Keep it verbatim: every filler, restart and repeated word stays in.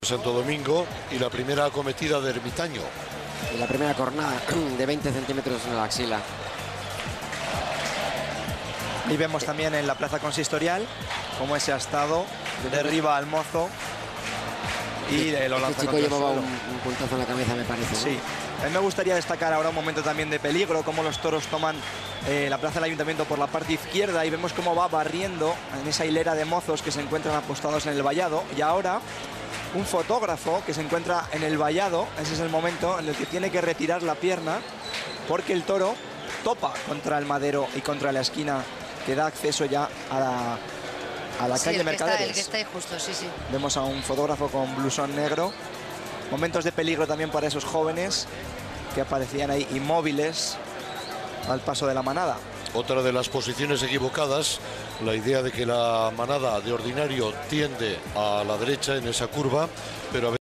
Santo Domingo y la primera acometida de Ermitaño. Y la primera cornada de veinte centímetros en la axila. Y vemos también en la plaza consistorial cómo ese astado derriba al mozo y lo lanza. Este chico llevaba un, un puntazo en la cabeza, me parece, ¿no? Sí. A mí me gustaría destacar ahora un momento también de peligro, cómo los toros toman eh, la plaza del Ayuntamiento por la parte izquierda y vemos cómo va barriendo en esa hilera de mozos que se encuentran apostados en el vallado. Y ahora un fotógrafo que se encuentra en el vallado, ese es el momento en el que tiene que retirar la pierna porque el toro topa contra el madero y contra la esquina que da acceso ya a la, a la sí, calle el Mercaderes. Está, el que está ahí justo, sí, sí. Vemos a un fotógrafo con blusón negro. Momentos de peligro también para esos jóvenes que aparecían ahí inmóviles al paso de la manada. Otra de las posiciones equivocadas, la idea de que la manada de ordinario tiende a la derecha en esa curva, pero a